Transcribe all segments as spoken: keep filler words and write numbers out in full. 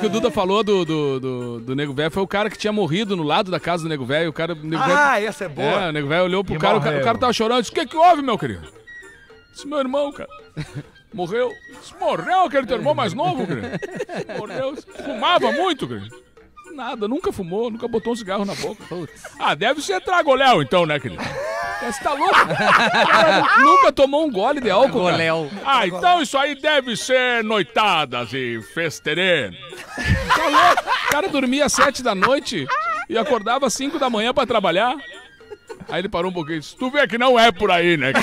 que o Duda falou do, do, do, do Nego Velho foi o cara que tinha morrido no lado da casa do Nego Velho. O cara, o Nego Ah, Velho, essa é boa. é, o Nego Velho olhou pro E cara, o cara, morreu. o cara tava chorando. Disse, o que que houve, meu querido? Disse, meu irmão, cara. Morreu. Disse, morreu aquele teu irmão mais novo, querido. Morreu. Fumava muito, querido. Nada, nunca fumou, nunca botou um cigarro na boca. Ah, deve ser tragoléu então, né, querido? Você tá louco? Cara, nunca tomou um gole de álcool, cara. Goléu. Ah, então isso aí deve ser noitadas e festerê. Tá louco? O cara dormia às sete da noite e acordava às cinco da manhã pra trabalhar. Aí ele parou um pouquinho e disse, tu vê que não é por aí, né?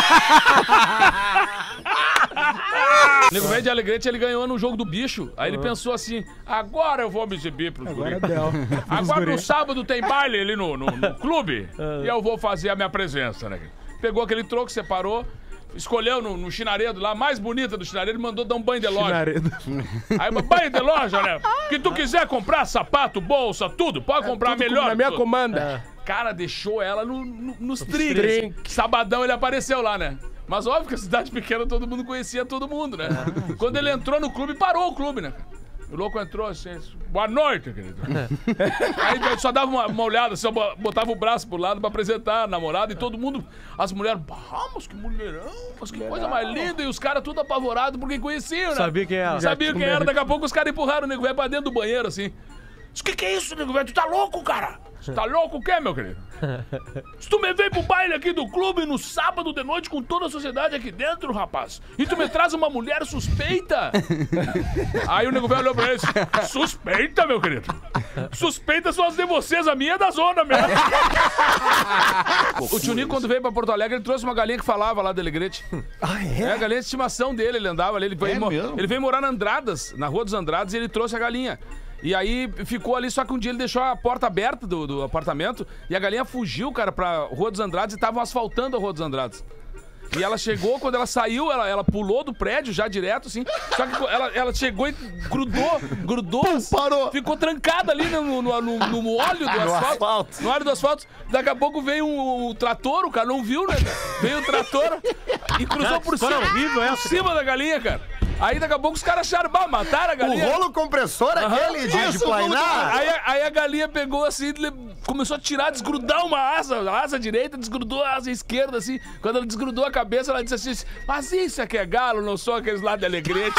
O Nego Velho de Alegrete, ele ganhou no jogo do bicho. Aí ele pensou assim, agora eu vou me exibir pros Agora guri. deu. Agora no sábado tem baile ali no, no, no clube e eu vou fazer a minha presença, né? Pegou aquele troco, separou, escolheu no, no chinaredo lá, a mais bonita do chinaredo, e mandou dar um banho de loja. Chinaredo. Aí, banho de loja, né? Que tu quiser comprar sapato, bolsa, tudo, pode comprar Tudo melhor. Na minha tudo. comanda. Cara, deixou ela no, no, nos trinques. trinques. Sabadão ele apareceu lá, né? Mas óbvio que a cidade pequena todo mundo conhecia todo mundo, né? Quando ele entrou no clube, parou o clube, né? O louco entrou assim, boa noite, querido. Aí ele só dava uma, uma olhada, só botava o braço pro lado pra apresentar a namorada e todo mundo, as mulheres, ah, mas que mulherão, mas que coisa mais linda. E os caras tudo apavorados porque conheciam, né? Sabia quem era. Sabia quem era, daqui a pouco os caras empurraram o Nego Velho pra dentro do banheiro, assim. O que que é isso, Nego Velho? Tu tá louco, cara? Tu tá louco o quê, meu querido? Se tu me vem pro baile aqui do clube no sábado de noite com toda a sociedade aqui dentro, rapaz, e tu me traz uma mulher suspeita? Aí o Nego Velho olhou pra ele e disse, suspeita, meu querido? Suspeita são as de vocês, a minha é da zona mesmo. O Tio Nico, quando veio pra Porto Alegre, ele trouxe uma galinha que falava lá do Alegrete. Ah, É é? a galinha de estimação dele, ele andava ali, ele veio, É mo- mesmo? ele veio morar na Andradas, na Rua dos Andradas, e ele trouxe a galinha. E aí ficou ali, só que um dia ele deixou a porta aberta do, do apartamento e a galinha fugiu, cara, pra Rua dos Andrades e estavam asfaltando a Rua dos Andrades. E ela chegou, quando ela saiu, ela, ela pulou do prédio já direto, assim. Só que ela, ela chegou e grudou, grudou, parou. ficou trancada ali no, no, no, no- no óleo do asfalto, asfalto. No óleo do asfalto. Daqui a pouco veio um, um trator, o cara não viu, né? Veio o trator e cruzou por cima, horrível por essa, cima da galinha, cara. Aí daqui a pouco os caras acharam, bah, mataram a O galinha. rolo compressor aquele de, de Isso, plainar. Aí, a- aí a galinha pegou assim, le- começou a tirar, desgrudar uma asa, a asa direita, desgrudou a asa esquerda, assim. Quando ela desgrudou a cabeça, ela disse assim, mas isso é que é galo, não sou aqueles lá de Alegrete.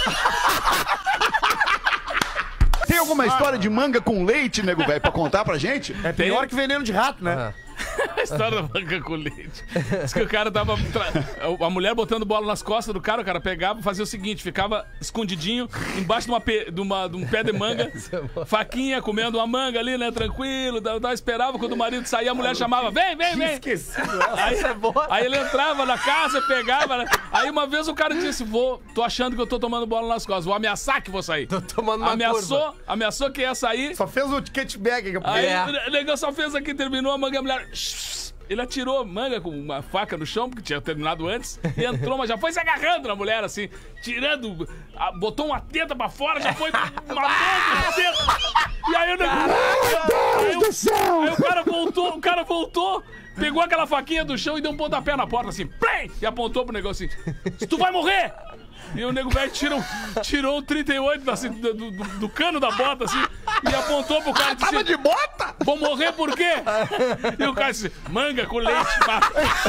Tem alguma história de manga com leite, Nego Velho, pra contar pra gente? É pior que veneno de rato, né? A história da manga com leite. Diz que o cara tava. tra- A mulher botando bola nas costas do cara, o cara pegava, fazia o seguinte: ficava escondidinho embaixo de, uma pe- de, uma- de um pé de manga, faquinha, comendo uma manga ali, né? Tranquilo, da- da- esperava quando o marido saía, a mulher chamava: vem, vem, vem. Esquecido. Aí, Essa é boa. aí ele entrava na casa, pegava, né? Aí uma vez o cara disse: vou, tô achando que eu tô tomando bola nas costas, vou ameaçar que vou sair. Tô tomando uma Ameaçou, curva. ameaçou que ia sair. Só fez o ticket bag. Aí É. o negócio só fez aqui, terminou a manga e a mulher. Ele atirou a manga com uma faca no chão, porque tinha terminado antes, e entrou, mas já foi se agarrando na mulher, assim, tirando, a- botou uma teta pra fora, já foi matando a teta. E aí o negócio. Aí, o- aí o cara voltou, o cara voltou, pegou aquela faquinha do chão e deu um pontapé na porta, assim, play! E apontou pro negócio assim: tu vai morrer! E o nego velho tirou, tirou o trinta e oito assim, do, do- do cano da bota, assim, e apontou pro cara e disse: Tava de bota? vou morrer por quê? E o cara disse: manga com leite, pá.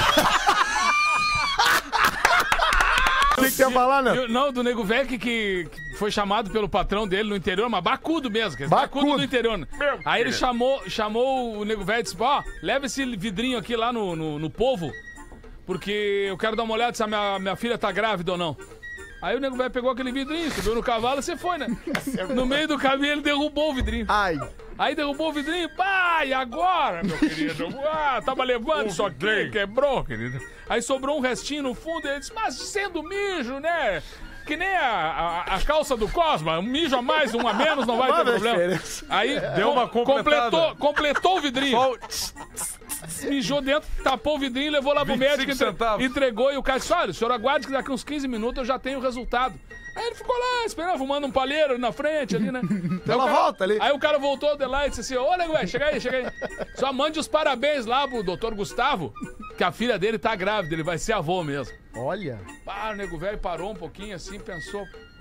O que que você ia falar, né? Eu- Não, do nego velho que, que que foi chamado pelo patrão dele no interior, mas bacudo mesmo, que é bacudo. Bacudo. do interior. Né? Aí ele chamou, chamou o nego velho e disse: ó, leva esse vidrinho aqui lá no, no, no povo, porque eu quero dar uma olhada se a minha, minha filha tá grávida ou não. Aí o nego velho pegou aquele vidrinho, subiu no cavalo e você foi, né? No meio do caminho ele derrubou o vidrinho. Ai. Aí derrubou o vidrinho, pá, e agora, meu querido? Ah, tava levando isso aqui, quebrou, querido. Aí sobrou um restinho no fundo, ele disse: mas sendo mijo, né? Que nem a, a, a calça do Cosma, um mijo a mais, um a menos, não vai ter Manda a problema. diferença. Aí Deu uma completada. completou, completou o vidrinho. Só o- Mijou dentro, tapou o vidrinho, levou lá pro vinte e cinco médico, entre- centavos. entregou e o cara disse: olha, o senhor aguarde que daqui uns quinze minutos eu já tenho o resultado. Aí ele ficou lá, esperando, fumando um palheiro ali na frente, ali, né? Aí Ela o cara- volta ali. Aí o cara voltou de lá e disse assim: ô, nego, velho, chega aí, chega aí. Só mande os parabéns lá pro doutor Gustavo, que a filha dele tá grávida, ele vai ser avô mesmo. Olha. Pá, o nego velho parou um pouquinho assim, pensou: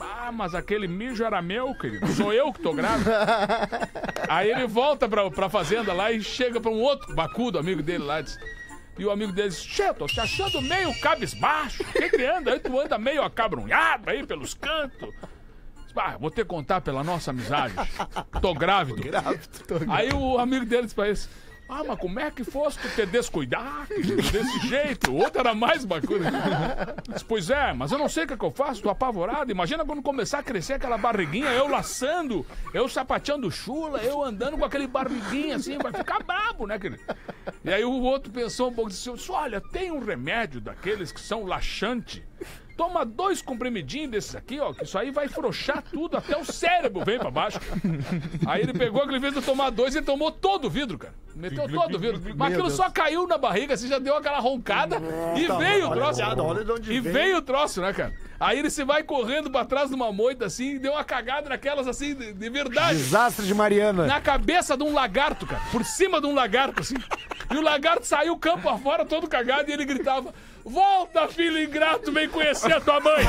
Ah, mas aquele mijo era meu, querido. Sou eu que tô grávida. Aí ele volta pra, pra fazenda lá e chega pra um outro bacudo amigo dele lá. Diz, e o amigo dele diz, Che, tô te achando meio cabisbaixo. O que que anda? Aí tu anda meio acabrunhado aí pelos cantos. Ah, vou ter que contar pela nossa amizade. Tô grávido. Grávido, tô grávido. Aí o amigo dele disse pra ele, ah, mas como é que fosse tu te descuidar, querido, desse jeito? O outro era mais bacana. Disse, pois é, mas eu não sei o que, é que eu faço, tô apavorado. Imagina quando começar a crescer aquela barriguinha, eu laçando, eu sapateando chula, eu andando com aquele barriguinho assim, vai ficar brabo, né, querido? E aí o outro pensou um pouco e disse, olha, tem um remédio daqueles que são laxante. Toma dois comprimidinhos desses aqui, ó, que isso aí vai frouxar tudo, até o cérebro vem pra baixo. Aí ele pegou aquele vidro de tomar dois e tomou todo o vidro, cara. Meteu todo o vidro. Mas aquilo só caiu na barriga, assim, já deu aquela roncada e veio o troço. Olha de onde E vem. veio o troço, né, cara? Aí ele se vai correndo pra trás de uma moita, assim, e deu uma cagada naquelas, assim, de, de verdade. Desastre de Mariana. Na cabeça de um lagarto, cara. Por cima de um lagarto, assim. E o lagarto saiu campo afora todo cagado e ele gritava, volta, filho ingrato, vem conhecer a tua mãe.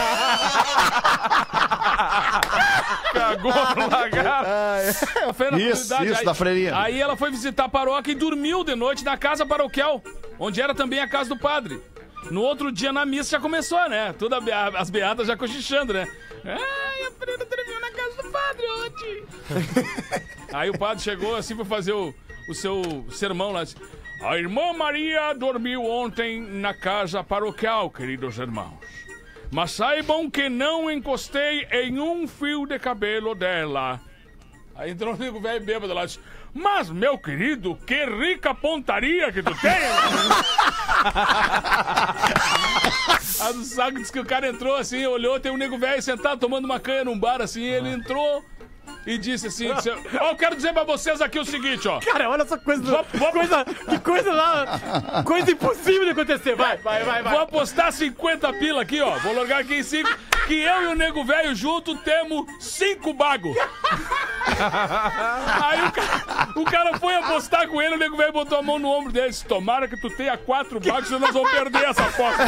Cagou no lagarto. A feira da Isso, comunidade. isso, Aí- da freirinha. Aí ela foi visitar a paróquia e dormiu de noite na casa paroquial, onde era também a casa do padre. No outro dia na missa já começou, né? Toda a bea- as beatas já cochichando, né? Ai, a freira dormiu na casa do padre ontem. Aí o padre chegou assim pra fazer o, o seu sermão lá. Disse, a irmã Maria dormiu ontem na casa paroquial, queridos irmãos. Mas saibam que não encostei em um fio de cabelo dela. Aí entrou um nego velho bêbado lá e disse, mas, meu querido, que rica pontaria que tu tem! A do saco disse que o cara entrou assim, olhou, tem um nego velho sentado tomando uma canha num bar assim, ele entrou e disse assim, disse, ó, eu quero dizer pra vocês aqui o seguinte, ó. Cara, olha essa coisa, Vou- vou- coisa, que coisa lá, coisa impossível de acontecer. Vai, vai, vai, vai. Vou apostar cinquenta pila aqui, ó. Vou largar aqui em cinco. Que eu e o nego velho junto temos cinco bagos. Aí o cara, o cara foi apostar com ele, o nego velho botou a mão no ombro dele e disse, tomara que tu tenha quatro bagos, senão nós vamos perder essa aposta.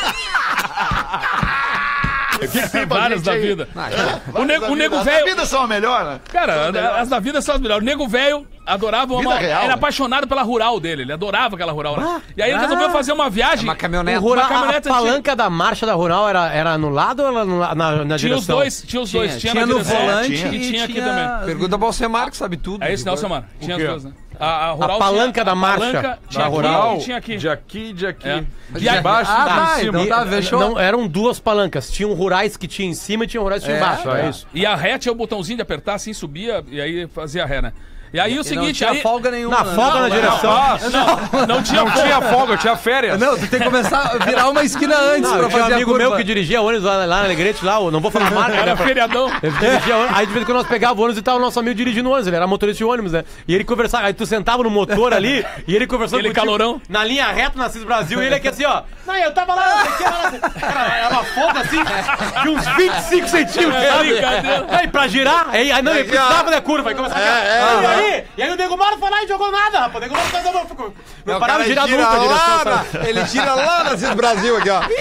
O que que tem pra Várias gente da aí? vida. Várias O nego, da o nego vida. velho... As da vida são a melhor, né? Cara, as da vida são as melhores. O nego velho adorava Vida uma. real, Era né? apaixonado pela rural dele. Ele adorava aquela rural. Né? E aí ele resolveu fazer uma viagem. Uma caminhonete. O rural, Uma caminhonete a antiga. palanca da marcha da Rural era, era no lado ou era no- na, na, na Tinha os direção? dois, tinha os dois. Tinha, tinha na no direção. volante Tinha. e E tinha aqui tinha- também. Pergunta ao Alcemar que sabe tudo. É isso, Nelson, mano. Tinha as quê? duas, né? A, a rural A palanca tinha, da a marcha palanca tinha da aqui rural. e tinha aqui. De aqui, de aqui. É. De E a- baixo Ah, e tá, de cima. então tá, fechou. Não, eram duas palancas. Tinham rurais que tinha em cima e tinha rurais que tinha É, embaixo. é. É isso. E a ré tinha o botãozinho de apertar assim, subia e aí fazia ré, né? E aí o E não seguinte, tinha aí... folga nenhuma. Na folga na direção. Não, não tinha Não tinha folga, tinha férias. Não, tu tem que começar a virar uma esquina antes Não, pra eu tinha um fazer a amigo curva. meu que dirigia ônibus lá, lá na Alegrete, lá, eu não vou falar a marca, Era né? feriadão. Ele dirigia ônibus, aí de vez em quando nós pegávamos o ônibus e tava o nosso amigo dirigindo o ônibus, ele era motorista de ônibus, né? E ele conversava, aí tu sentava no motor ali, e ele conversando Ele contigo calorão. na linha reta na Cis Brasil, e ele aqui assim, ó. Não, eu tava lá, não sei o que, lá, cara, era uma folga assim, de uns vinte e cinco centímetros, É sabe? brincadeira. Aí pra girar, aí, aí não, ele precisava da curva, aí começava a e aí, e aí o Nego Maro foi lá e jogou nada, rapaz, o Nego Maro fez a ficou. Não É, o parava cara de girar gira nunca a direção, lá, sabe? na- ele tira lá na Cis Brasil aqui, ó.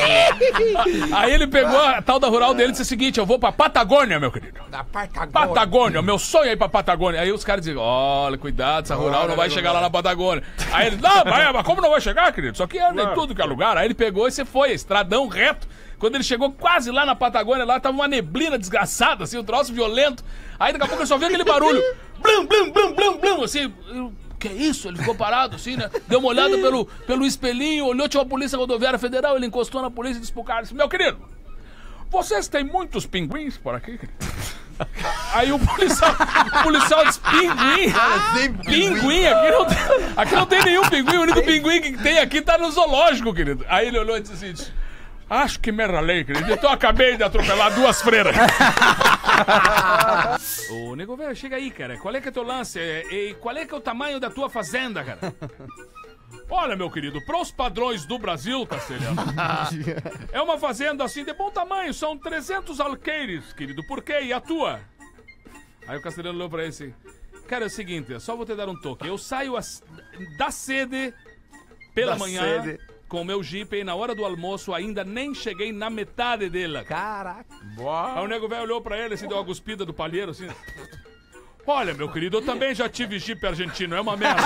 Aí ele pegou a tal da rural dele e disse o seguinte, eu vou pra Patagônia, meu querido. Da Patagônia. Patagônia, meu sonho é ir pra Patagônia. Aí os caras dizem, olha, cuidado, essa rural não vai chegar lá na Patagônia. Aí ele, não, mas, mas como não vai chegar, querido? Isso aqui anda em tudo que é lugar. Aí ele pegou e você foi, estradão reto. Quando ele chegou quase lá na Patagônia, lá tava uma neblina desgraçada, assim, um troço violento. Aí daqui a pouco ele só viu aquele barulho, blum, blum, blum, blum, blum, assim... eu, que é isso? Ele ficou parado assim, né? Deu uma olhada pelo, pelo espelhinho, olhou, tinha uma polícia rodoviária federal, ele encostou na polícia e disse pro cara, disse, meu querido, vocês têm muitos pinguins por aqui? Aí o policial, o policial disse, pinguim? Pinguim? Aqui não, tem, aqui não tem nenhum pinguim, o único pinguim que tem aqui tá no zoológico, querido. Aí ele olhou e disse assim, disse, acho que me ralei, querido, então eu acabei de atropelar duas freiras. Ô, nego velho, chega aí, cara. Qual é que é teu lance? E qual é que é o tamanho da tua fazenda, cara? Olha, meu querido, pros padrões do Brasil, Castelhano, é uma fazenda assim de bom tamanho, são trezentos alqueires, querido. Por quê? E a tua? Aí o Castelhano olhou pra ele assim, cara, é o seguinte, é só vou te dar um toque. Eu saio as- da sede pela Da manhã, sede. com o meu Jeep e na hora do almoço ainda nem cheguei na metade dele. Caraca. Aí o nego velho olhou pra ele, assim, deu uma cuspida do palheiro, assim. Olha, meu querido, eu também já tive Jeep argentino, é uma merda.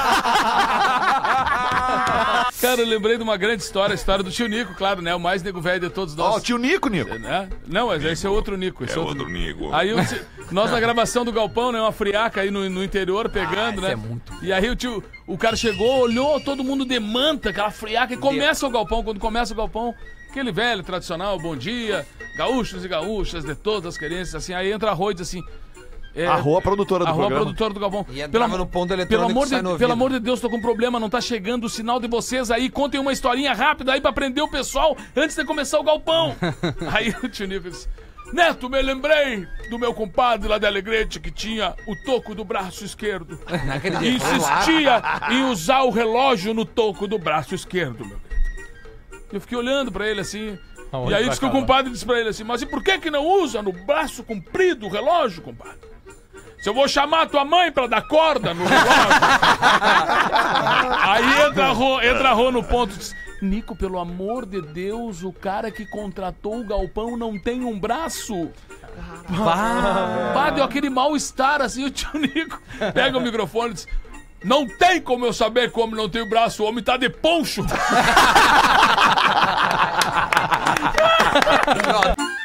Cara, eu lembrei de uma grande história, a história do tio Nico, claro, né? O mais nego velho de todos nós. Ó, o tio Nico, Nico. Né? Não, mas esse é outro Nico. Esse É outro Nico. Aí o tio- nós na gravação do Galpão, né? Uma friaca aí no, no interior pegando, né? é muito E aí o tio, o cara chegou, olhou, todo mundo de manta, aquela friaca, e começa o Galpão. Quando começa o Galpão, aquele velho tradicional, bom dia, gaúchos e gaúchas de todas as querências, assim. Aí entra a Rô e diz assim. É, A Rô, a produtora do a Rô, a programa. produtora do Galpão. E entrava no ponto eletrônico pelo amor, que sai de, no ouvido. pelo amor de Deus, tô com um problema, não tá chegando o sinal de vocês aí. Contem uma historinha rápida aí pra prender o pessoal antes de começar o Galpão. Aí o tio Nico disse: Neto, me lembrei do meu compadre lá de Alegrete que tinha o toco do braço esquerdo. E insistia em usar o relógio no toco do braço esquerdo, meu querido. Eu fiquei olhando pra ele assim. Aonde e aí vai disse que o acabar? compadre disse pra ele assim: mas e por que que não usa no braço comprido o relógio, compadre? Se eu vou chamar tua mãe pra dar corda no relógio. Aí entra a Rô, entra a Rô no ponto e diz: Nico, pelo amor de Deus, o cara que contratou o Galpão não tem um braço. Pá, deu aquele mal-estar assim, o tio Nico pega o microfone e diz: não tem como eu saber como não tem o braço, o homem tá de poncho.